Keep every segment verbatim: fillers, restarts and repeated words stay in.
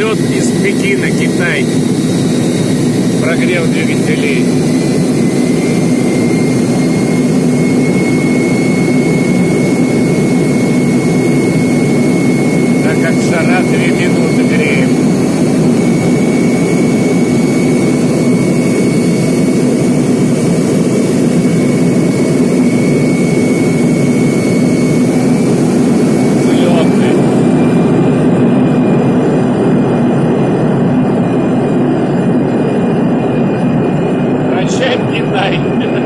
Самолет из Пекина, Китай. Прогрев двигателей. Так как в Саратове минуты греем. Китай.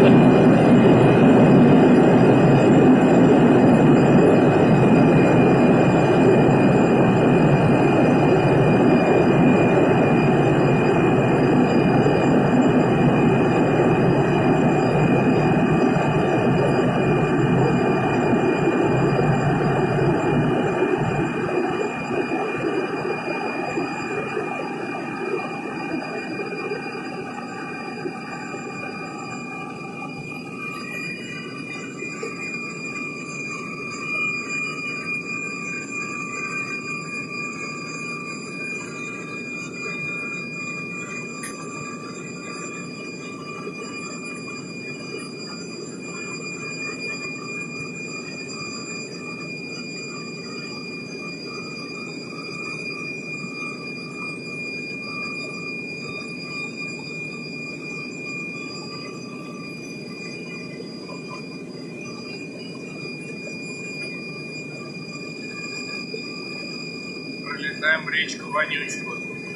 Пролетаем речку Вонючку.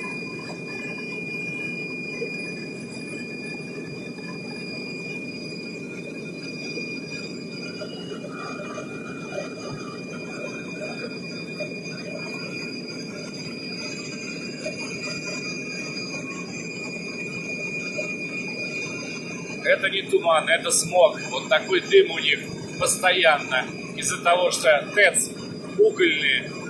Это не туман, это смог. Вот такой дым у них постоянно. Из-за того, что ТЭЦ угольные